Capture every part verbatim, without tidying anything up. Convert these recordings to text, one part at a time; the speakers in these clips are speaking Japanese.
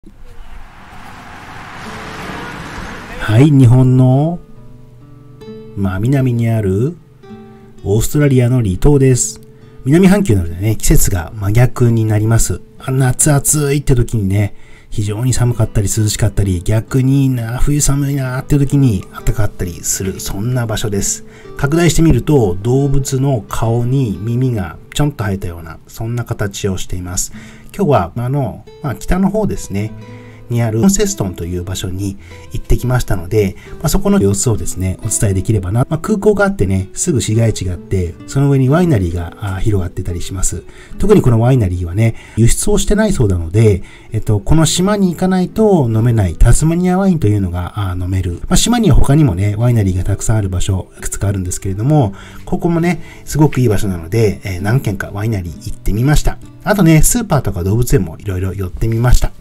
はい、日本の、まあ、南にあるオーストラリアの離島です。南半球なのでね、季節が真逆になります。夏暑いって時にね、非常に寒かったり涼しかったり、逆にな、冬寒いなって時に暖かかったりする、そんな場所です。拡大してみると、動物の顔に耳がちょんと生えたような、そんな形をしています。今日は、あの、まあ、北の方ですね。にあるオンセストンという場所に行ってきましたので、まあ、そこの様子をですね、お伝えできればな。まあ、空港があってね、すぐ市街地があって、その上にワイナリーが広がってたりします。特にこのワイナリーはね、輸出をしてないそうなので、えっと、この島に行かないと飲めないタスマニアワインというのが飲める。まあ、島には他にもね、ワイナリーがたくさんある場所、いくつかあるんですけれども、ここもね、すごくいい場所なので、えー、何軒かワイナリー行ってみました。あとね、スーパーとか動物園もいろいろ寄ってみました。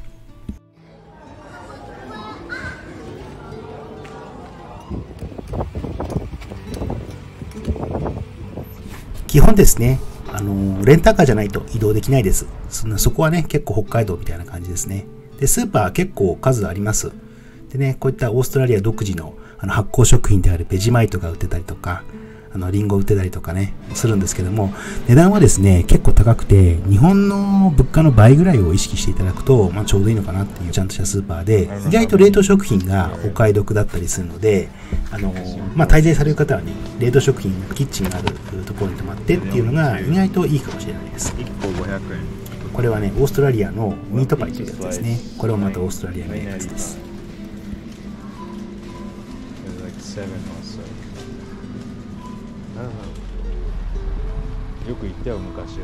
基本ですね、あの、レンタカーじゃないと移動できないです。そ, そこはね、結構北海道みたいな感じですね。で、スーパー結構数あります。でね、こういったオーストラリア独自の、あの発酵食品であるベジマイトが売ってたりとか、あの、リンゴ売ってたりとかね、するんですけども、値段はですね、結構高くて、日本の物価の倍ぐらいを意識していただくと、まあ、ちょうどいいのかなっていうちゃんとしたスーパーで、意外と冷凍食品がお買い得だったりするので、あの、まあ、滞在される方はね、冷凍食品、キッチンがあるところに泊まってっていうのが意外といいかもしれないです。いっこごひゃくえん。これはね、オーストラリアのミートパイというやつですね。これもまたオーストラリアのやつです。 よく行ったよ昔は。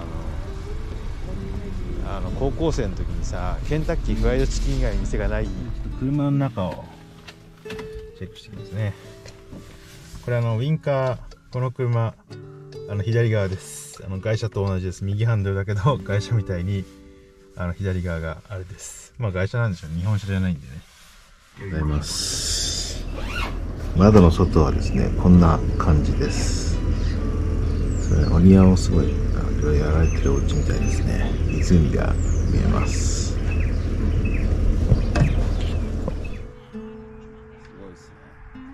あのあの高校生の時にさ、ケンタッキーフライドチキン以外店がない。車の中をチェックしてきますね。これあのウインカー、この車あの左側です。あの外車と同じです。右ハンドルだけど外車みたいにあの左側があれです。まあ外車なんでしょう。日本車じゃないんでね。ございます。窓の外はですね、こんな感じです。それお庭をすごいいろいろやられてるお家みたいですね。湖が見えます。すごいですね。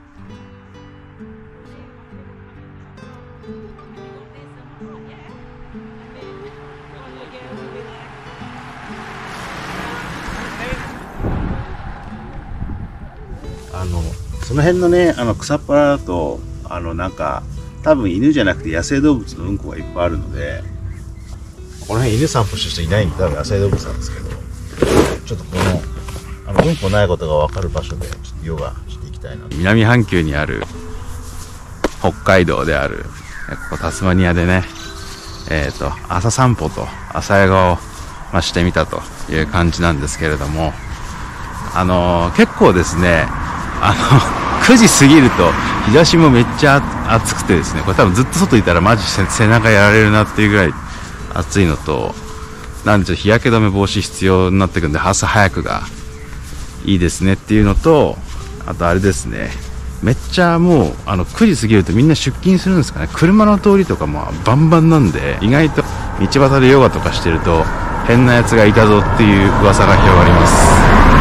あのその辺のね、あの草っぱらだとあのなんか多分犬じゃなくて野生動物のうんこがいっぱいあるので、この辺犬散歩してる人いないんで多分野生動物なんですけど、ちょっとこのあのうんこないことが分かる場所でちょっとヨガしていきたいな。南半球にある北海道であるここタスマニアでね、えっと朝散歩と朝ヨガを、まあ、してみたという感じなんですけれども、あのー、結構ですね、あのくじ過ぎると日差しもめっちゃ暑くてですね、これ多分ずっと外いたらマジ背中やられるなっていうぐらい暑いのと、なんで日焼け止め防止必要になってくるんで、朝早くがいいですねっていうのと、あとあれですね、めっちゃもうあのくじ過ぎるとみんな出勤するんですかね。車の通りとかもバンバンなんで、意外と道端でヨガとかしてると変なやつがいたぞっていう噂が広がります。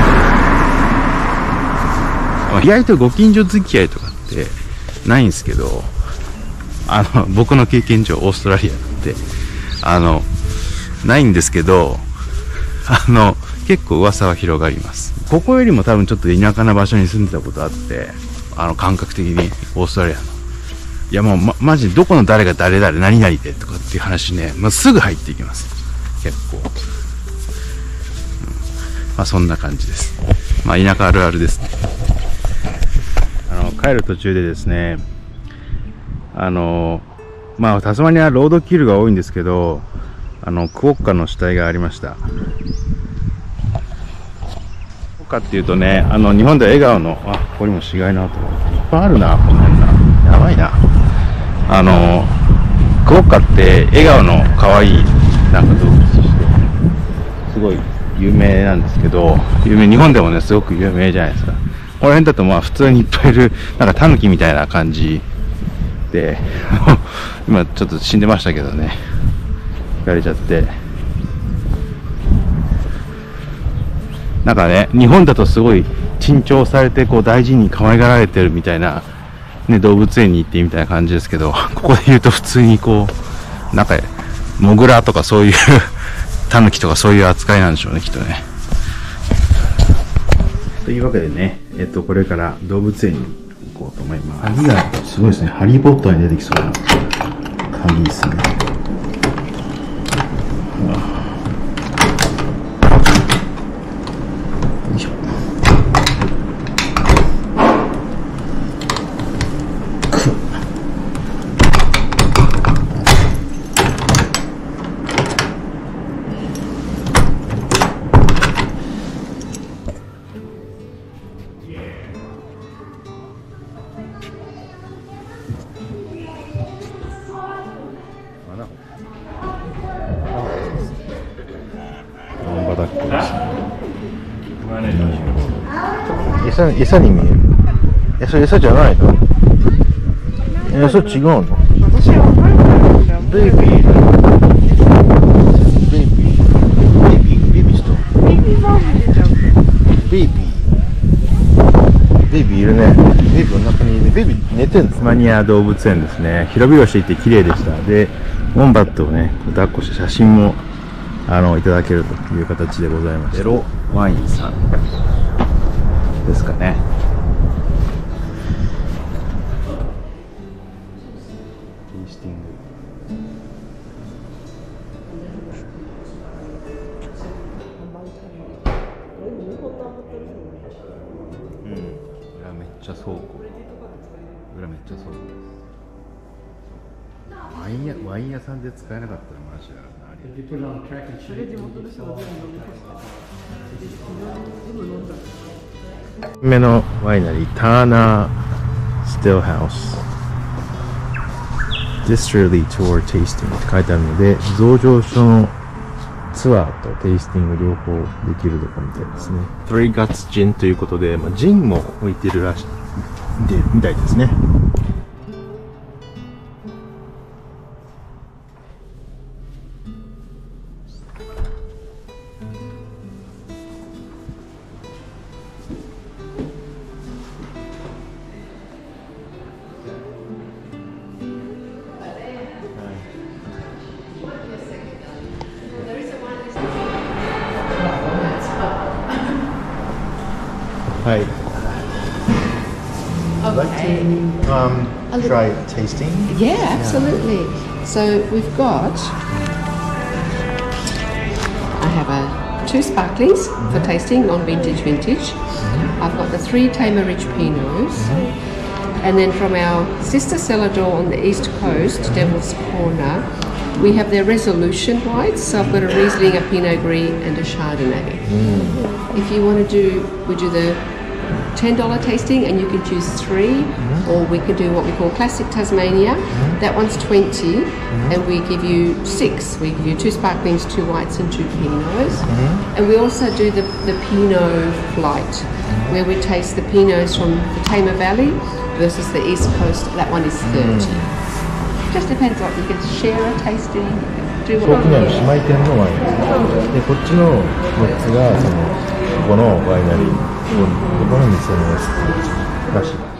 意外とご近所付き合いとかってないんですけど、あの僕の経験上オーストラリアってあのないんですけど、あの結構噂は広がります。ここよりも多分ちょっと田舎な場所に住んでたことあって、あの感覚的にオーストラリアの、いやもう、ま、マジどこの誰が誰々何々でとかっていう話ね、まあ、すぐ入っていきます。結構、うん、まあそんな感じです。まあ田舎あるあるですね。あの帰る途中でですね、あのまあタスマニアはロードキルが多いんですけど、あのクオッカの死体がありました。クオッカっていうとね、あの日本では笑顔の、あ、ここにも死骸の跡がいっぱいあるな、この辺な、やばいな。あのクオッカって笑顔の可愛いなんか動物としてすごい有名なんですけど、有名、日本でもねすごく有名じゃないですか。この辺だとまあ普通にいっぱいいる、なんかタヌキみたいな感じで今ちょっと死んでましたけどね、引かれちゃって、 なんかね、日本だとすごい珍重されてこう大事に可愛がられてるみたいな、ね、動物園に行ってみたいな感じですけど、ここで言うと普通にこうなんかモグラとかそういうタヌキとかそういう扱いなんでしょうね、きっとね。というわけでね、えっとこれから動物園に行こうと思います。鍵がすごいですね。ハリーポッターに出てきそうな鍵ですね。よいしょ。餌、餌に見える。え、それ餌じゃないの？え、それ違うの？ 私は分からないんだよ。 ベイビー。ベイビー。ベイビー、ベイビーちょっと。 ベイビーバージョンじゃん。 ベイビー。ベイビーいるね。ベイビーの中にいる。ベイビー寝てんの？タスマニア動物園ですね。広々していて綺麗でした。で、ウォンバットをね、抱っこして写真も、あの、いただけるという形でございます。ゼロワインさんですかね。テイスティング。うん。裏めっちゃ倉庫。裏めっちゃ倉庫です。ワイン屋、ワイン屋さんで使えなかったらマジだな。 それ地元の人が全部飲み干した。全部飲んだ。 目のワイナリー、ターナーステルハウス Districtly Tour Tasting って書いてあるので、増上所のツアーとテイスティング両方できるところみたいですね。Three Guts Gin ということで、まあ、ジンも置いてるらしいでみたいですね。はい。 Okay. Um, A little- try tasting. Yeah, absolutely. So we've got. I have a two sparklings for tasting, non-vintage, vintage. I've got the three Tamer Ridge Pinots, and then from our sister cellar door on the east coast, Devil's Corner, we have their Resolution whites. So I've got a Riesling, a Pinot Gris, and a Chardonnay. If you want to do, we do the ten dollar tasting, and you can choose three, or we can do what we call Classic Tasmania. That one's twenty, and we give you six. We give you two sparklings, two whites, and two Pinots. And we also do the, the Pinot flight, where we taste the Pinots from the Tamer Valley versus the East Coast. That one is thirty. Just depends what you can share a tasting, do 遠 what くにある you 姉妹店のワインで、こっちのみっつがそのここのワイナリー、ここの店のやつらしい。